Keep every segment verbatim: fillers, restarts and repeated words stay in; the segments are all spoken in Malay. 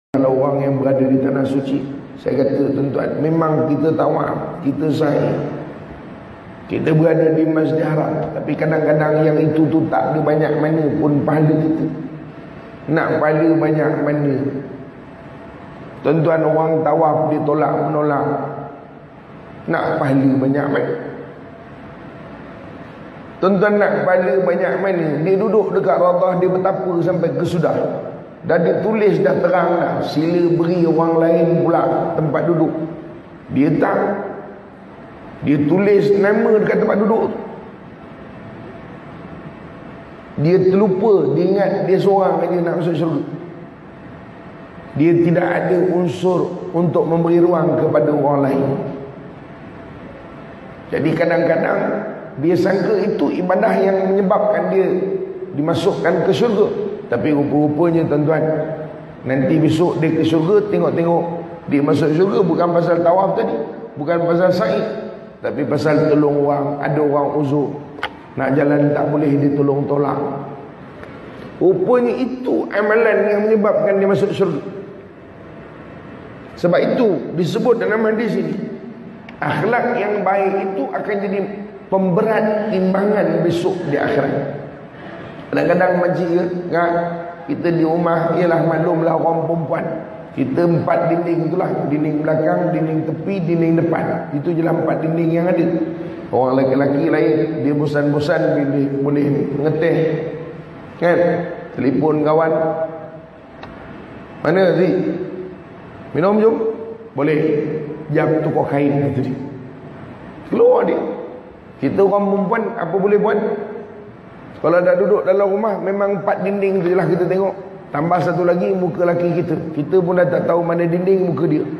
Kalau orang yang berada di tanah suci, saya kata tuan-tuan, memang kita tawaf, kita sa'i, kita berada di Masjid Haram, tapi kadang-kadang yang itu tu tak ada banyak mana pun pahala kita. Nak pahala banyak mana, tuan-tuan, orang tawaf dia tolak menolak, nak pahala banyak mana? Tuan-tuan, nak pahala banyak mana? Dia duduk dekat Raudhah, dia bertapa sampai kesudah. Dah ditulis dah terang dah, sila beri orang lain pula tempat duduk. Dia tak, dia tulis nama dekat tempat duduk tu. Dia terlupa, dia ingat dia seorang aja nak masuk syurga. Dia tidak ada unsur untuk memberi ruang kepada orang lain. Jadi kadang-kadang dia sangka itu ibadah yang menyebabkan dia dimasukkan ke syurga. Tapi rupa-rupanya tuan-tuan, nanti besok dia ke syurga, tengok-tengok dia masuk syurga bukan pasal tawaf tadi, bukan pasal sa'i, tapi pasal tolong orang. Ada orang uzur, nak jalan tak boleh, dia tolong tolak. Rupanya itu amalan yang menyebabkan dia masuk syurga. Sebab itu disebut dalam hadis ini, akhlak yang baik itu akan jadi pemberat timbangan besok di akhirat. Kadang-kadang makcik ya, kita di rumah, ialah maklumlah orang perempuan, kita empat dinding itulah, dinding belakang, dinding tepi, dinding depan. Itu je lah empat dinding yang ada. Orang lelaki lain, dia bosan-bosan bila boleh ngeteh, kan, telefon kawan, mana Zik, minum jom, boleh, jam tukar kain gitu dia. Keluar dia. Kita orang perempuan apa boleh buat? Kalau dah duduk dalam rumah, memang empat dinding tu je lah kita tengok. Tambah satu lagi, muka laki kita. Kita pun dah tak tahu mana dinding muka dia.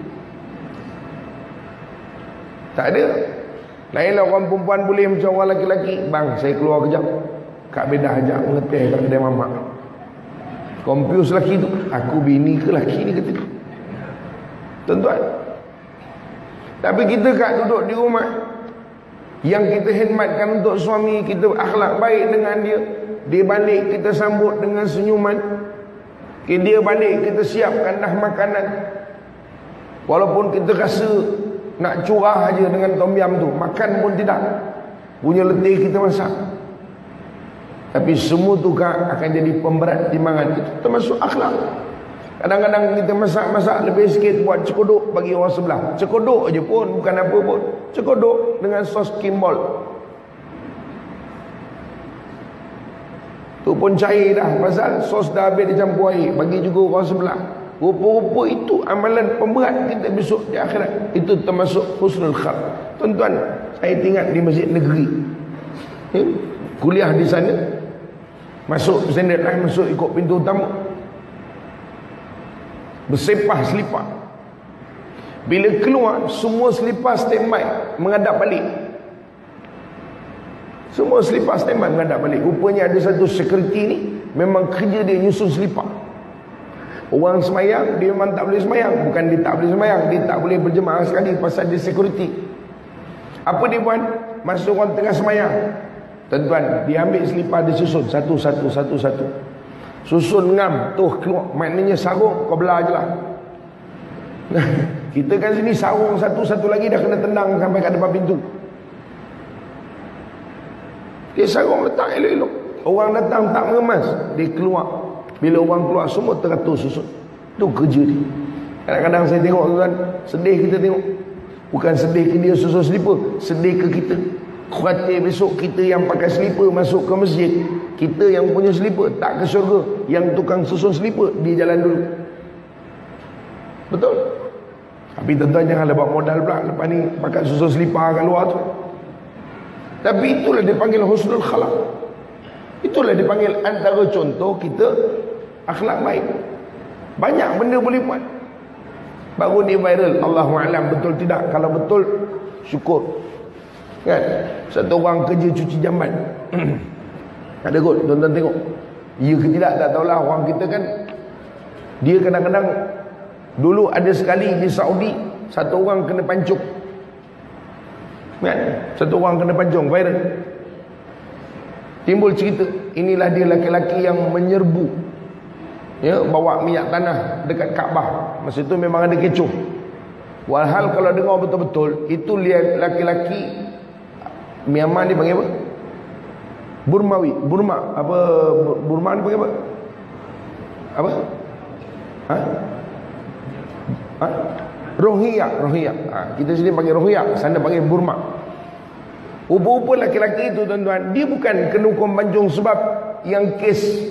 Tak ada. Lainlah orang perempuan boleh macam orang laki-laki. Bang, saya keluar kejap, Kak Bedah ajak mengetih kat kedai mamak. Confuse laki tu, aku bini ke laki ni kata dia. Tuan-tuan, tapi kita kat duduk di rumah, yang kita khidmatkan untuk suami kita, akhlak baik dengan dia, dia balik kita sambut dengan senyuman, dia balik kita siapkan dah makanan, walaupun kita rasa nak curah aja dengan tom yam tu, makan pun tidak, punya letih kita masak, tapi semua tu kan akan jadi pemberat timbangan. Itu termasuk akhlak. Kadang-kadang kita masak-masak lebih sikit, buat cekodok bagi orang sebelah. Cekodok aja pun, bukan apa pun. Cekodok dengan sos kimbol. Tu pun cair dah, pasal sos dah habis dicampur air, bagi juga orang sebelah. Rupa-rupa itu amalan pemberat kita besok di akhirat. Itu termasuk husnul khalq. Tuan-tuan, saya tinggal di masjid negeri, ya, kuliah di sana, masuk standard lah, masuk ikut pintu utama, bersepah selipar. Bila keluar, semua selipar standby menghadap balik. Semua selipar standby menghadap balik. Rupanya ada satu security ni, memang kerja dia nyusun selipar. Orang semayang, dia memang tak boleh semayang. Bukan dia tak boleh semayang, dia tak boleh berjemaah sekali pasal dia security. Apa dia buat? Masa orang tengah semayang, tuan-tuan, dia ambil selipar, dia susun satu, satu, satu, satu. Susun ngam, tuh keluar, maknanya sarung kau belah je lah. Kita kan sini sarung satu-satu lagi dah kena tendang sampai kat depan pintu. Dia sarung letak elok-elok, orang datang tak mengemas, dia keluar. Bila orang keluar, semua teratur susun. Itu kerja dia. Kadang-kadang saya tengok tuan, sedih kita tengok. Bukan sedih ke dia susun selipar, sedih ke kita. Khawatir besok kita yang pakai selipar masuk ke masjid, kita yang punya selipar tak ke syurga, yang tukang susun selipar dia jalan dulu. Betul? Tapi tuan-tuan janganlah bawa modal pula lepas ni pakai susun selipar kat luar tu. Tapi itulah dipanggil husnul khalaq. Itulah dipanggil antara contoh kita akhlak baik. Banyak benda boleh buat. Baru ni viral, Allahu a'lam betul tidak. Kalau betul, syukur. Kan? Satu orang kerja cuci jamban. Ada kot, tuan-tuan tengok. Ya ke tidak, tak tahulah. Orang kita kan, dia kadang-kadang, dulu ada sekali di Saudi, satu orang kena pancung. Kan? Satu orang kena pancung, viral. Timbul cerita, inilah dia laki-laki yang menyerbu ya, bawa minyak tanah dekat Kaabah. Masa itu memang ada kecoh. Walhal kalau dengar betul-betul, itu lihat laki-laki Myanmar ni panggil apa? Burmawi, Burma, apa Burma ni panggil apa? Apa? Ha? Ha? Rohingya, Rohingya. Ha, kita sini panggil Rohingya, sana panggil Burma. Rupa-rupa laki-laki itu tuan-tuan, dia bukan kena hukum pancung sebab yang kes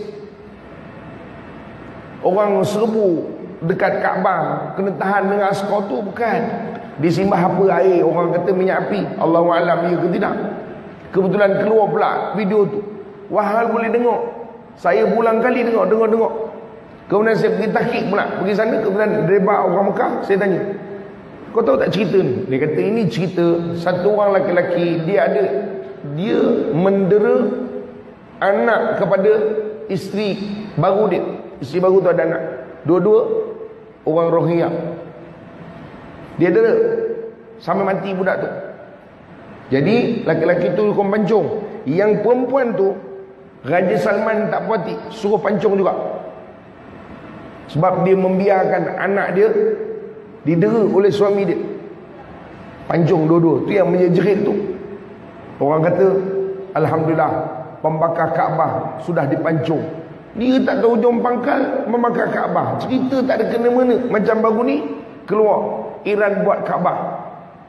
orang serbu dekat Kaabah kena tahan dengan askar tu, bukan. Disimbah apa air, orang kata minyak api, Allahu a'lam ya ke tidak. Kebetulan keluar pula video tu. Wahal boleh tengok. Saya berulang kali tengok, tengok-tengok. Kemudian saya pergi tahqiq pula, pergi sana, kemudian drebak orang Mekah, saya tanya, kau tahu tak cerita ni? Dia kata ini cerita satu orang laki-laki, dia ada dia mendera anak kepada isteri baru dia. Isteri baru tu ada anak. Dua-dua orang Rohingya. Dia dera sampai mati budak tu. Jadi laki-laki tu hukum pancung. Yang perempuan tu Raja Salman tak puati, suruh pancung juga. Sebab dia membiarkan anak dia didera oleh suami dia. Pancung dua-dua. Tu yang menjerit tu. Orang kata alhamdulillah, pembakar Kaabah sudah dipancung. Dia tak tahu hujung pangkal membakar Kaabah. Cerita tak ada kena-mena. Macam baru ni keluar Iran buat Kaabah.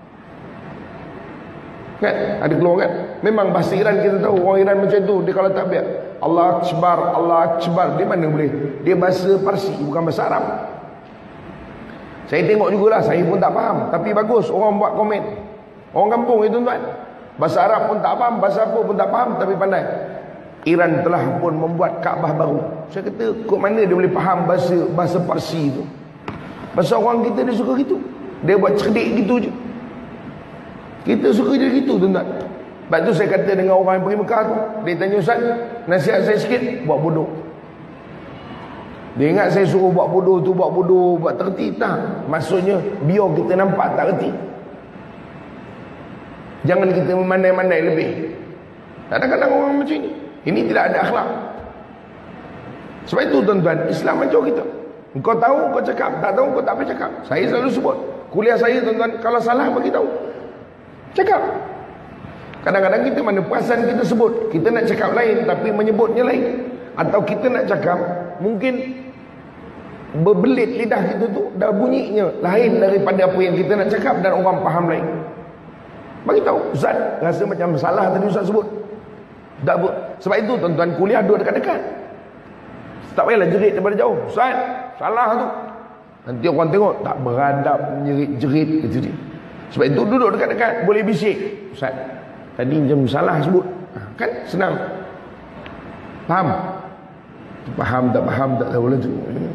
Kan? Ada keluar kan? Memang bahasa Iran kita tahu. Orang Iran macam tu. Dia kalau tak biar Allah Akbar, Allah Akbar, dia mana boleh? Dia bahasa Parsi, bukan bahasa Arab. Saya tengok jugalah, saya pun tak faham. Tapi bagus orang buat komen. Orang kampung itu tuan. Bahasa Arab pun tak faham, bahasa apa pun tak faham, tapi pandai. Iran telah pun membuat Kaabah baru. Saya kata, kok mana dia boleh faham bahasa bahasa Parsi itu? Bahasa orang kita dia suka gitu. Dia buat cerdik gitu je. Kita suka je gitu tuan-tuan. Sebab tu saya kata dengan orang yang pergi Mekah tu, dia tanya, Ustaz, nasihat saya sikit, buat bodoh. Dia ingat saya suruh buat bodoh tu, buat bodoh, buat tertib. Tak. Maksudnya, biar kita nampak tak reti. Jangan kita memandai-mandai lebih. Kadang-kadang orang macam ni. Ini tidak ada akhlak. Sebab itu tuan-tuan, Islam macam kita. Kau tahu, kau cakap. Tak tahu, kau tak apa cakap. Saya selalu sebut. Kuliah saya tuan-tuan, kalau salah bagi tahu. Cakap. Kadang-kadang kita mana perasan kita sebut. Kita nak cakap lain, tapi menyebutnya lain. Atau kita nak cakap, mungkin berbelit lidah kita tu dah bunyinya lain daripada apa yang kita nak cakap dan orang faham lain. Bagi tahu, Ustaz rasa macam salah tadi Ustaz sebut. Tak apa. Sebab itu tuan-tuan, kuliah duduk dekat-dekat. Tak payahlah jerit daripada jauh. Ustaz, salah tu. Nanti orang tengok tak beradab, jerit-jerit gitu dia. Sebab itu duduk dekat-dekat, boleh bisik. Ustaz, tadi macam salah sebut. Kan senang. Faham? Faham tak faham tak tahu lah tu.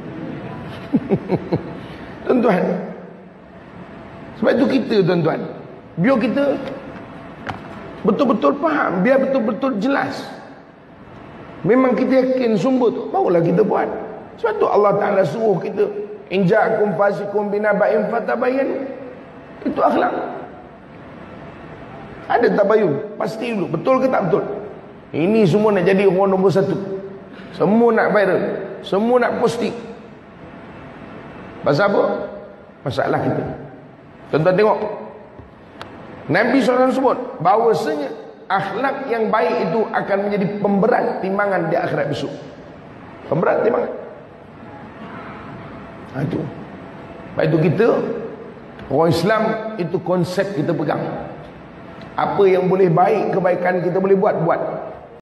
Tuan-tuan, sebab itu kita tuan-tuan, biar kita betul-betul faham, biar betul-betul jelas. Memang kita yakin sumber tu, barulah kita buat. Sebab tu Allah Ta'ala suruh kita, in ja'akum fasikum binaba'in fatabayanu. Itu akhlak. Ada tabayun, pasti dulu, betul ke tak betul. Ini semua nak jadi orang nombor satu. Semua nak viral, semua nak posting. Pasal apa? Masalah kita. Tuan-tuan tengok, Nabi sallallahu alaihi wasallam sebut bahawasanya akhlak yang baik itu akan menjadi pemberat timbangan di akhirat besok. Pemberat timbangan. Ha, itu. Baik itu kita orang Islam, itu konsep kita pegang. Apa yang boleh baik, kebaikan kita boleh buat, buat.